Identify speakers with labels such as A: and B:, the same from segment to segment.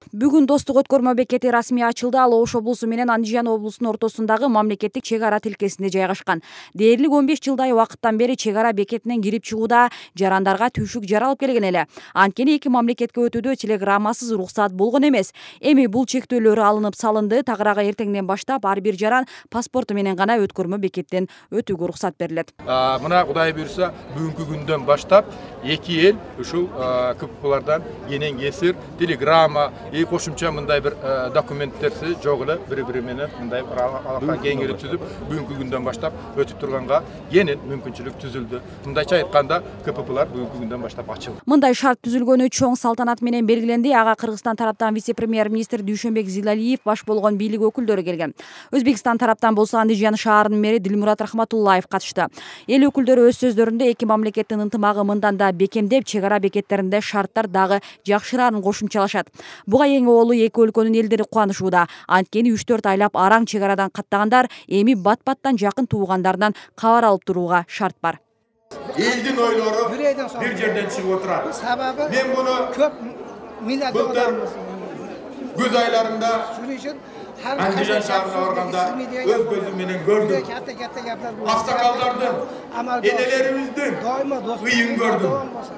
A: Бүгүн достук өткөрмө бекети расмий ачылды. Ал Ош облусу менен Андижан облусунун ортосундагы мамлекеттик чек ара тилкесинде жайгашкан. Дээрлик 15 жылдай убакыттан бери чек ара бекетинен кирип чыгууда жарандарга түйшүк жаралып келген эле. Анткени эки мамлекетке өтүүдө телеграммасыз уруксат болгон эмес. Эми бул чектөөлөр алынып салынды. Тагыраагы эртеңден баштап ар бир жаран паспорту менен гана өткөрмө бекеттен өтүүгө уруксат берилет.
B: Мына Кудай буйрса бүгүнкү күндөн баштап эки эл ушул КППлардан кенен кесир телеграмма кошумча мындай бир документтерси жок эле бири менен мындай алака кеңири түзүп бүгүнкү күндөн баштап өтүп турганга кенен мүмкүнчүлүк түзүлдү. Мындайча айтканда КППлар бүгүнкү күндөн баштап ачылды.
A: Мындай шарт түзүлгөнү чоң салтанат менен белгиленди. Ага Кыргызстан тараптан вице-премьер-министр Дүйшөнбек Зилалиев баш болгон бийлик өкүлдөрү келген. Өзбекстан тараптан болсо Андижан шаарынын мэри Дилмурат Рахматуллаев катышты. Эл өкүлдөрү өз сөздөрүндө эки мамлекеттин ынтымагы мындан да бекемдеп, чек ара бекеттеринде шарттар дагы жакшыраарын кошумчалашат. Буга эң оолу эки өлкөнүн элдери кубанышууда. Анткени 3-4 айлап араң чек арадан каттагандар эми бат-баттан жакын туугандарынан кабар алып турууга шарт бар.
B: Элдин ойлору бир жерден чыгып отурат. Мен буну көп миллиард көз айларында Андижан шаарына барганда өз көзүм менен көрдүм. Аксакалдардын, энелерибиздин ыйын көрдүм.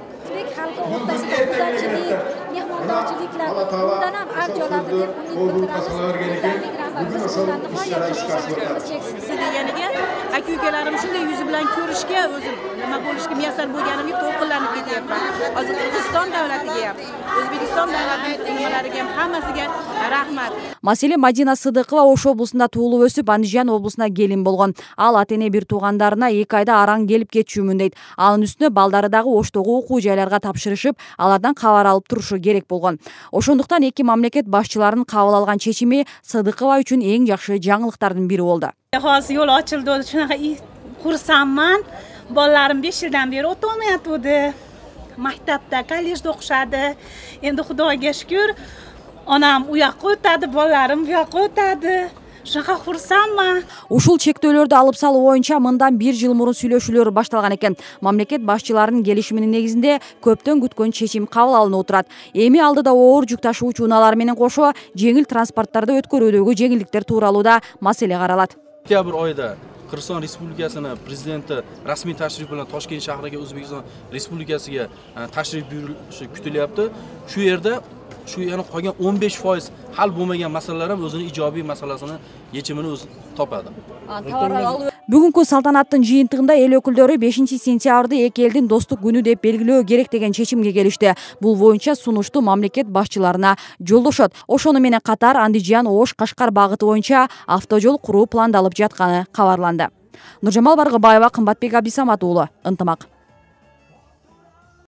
C: Aka-ukalarim shunday yuzi bilan ko'rishga o'zim nima bo'lishga muyassar bo'lganimga to'lqinlanib ketyapman. Hozir Qirg'iziston davlatiga ham, O'zbekiston davlatiga ham hammasiga rahmat.
A: Маселе Мадина Сыдыкова Ош облусунда туулуп өсүп, Андижан облусуна келин болгон. Ал ата-эне бир туугандарына 2 айда араң келип кетчүмүн дейт. Анын үстүнө балдары дагы Оштогу окуу жайларга тапшырышып, алардан кабар алып турушу керек болгон. Ошондуктан эки мамлекет башчыларынын кабыл алган чечими Сыдыкова үчүн эң жакшы жаңылыктардын бири болду.
C: Hozir yo'l ochildi, shunaqa xursandman. Bolalarim 5 yildan beri o'ta olmayotdi. Maktabda, kollejda o'qishadi. Endi Xudoga shukr, onam u yoqqa o'tadi, bolalarim bu yoqqa o'tadi. Shunaqa xursandman.
A: Ушул чектөөлөрдү алып салуу боюнча мындан 1 жыл мурун сүйлөшүүлөр башталган экен. Мамлекет башчыларынын келишиминин негизинде көптөн күткөн чечим кабыл алынып турат. Эми алдыда оор жүк ташуучу унаалар менен кошо жеңил транспорттарды өткөрүүдөгү жеңилдиктер тууралуу да маселе каралат.
D: Oktyabr oyida Qirg'iziston Respublikasining prezidenti rasmiy tashrif bilan Toshkent shahriga O'zbekiston Respublikasiga tashrif buyurishi kutilyapti. Shu yerda yana qolgan 15% hal bo'lmagan masalalar ham o'zining ijobiy masalasini yechimini o'zi topadi.
A: Бүгүнкү салтанаттын жыйынтыгында эл өкүлдөрү 5-сентябрды эки элдин достук күнү деп белгилөө керек деген чечимге келишти. Бул боюнча сунушту мамлекет башчыларына жолдошот. Ошону менен катар Андижан Ош Кашкар багыты боюнча автожол куруу пландалып жатканы кабарланды. Нуржамал Баргыбаева, Кымбатбек Абдисамат уулу, Ынтымак.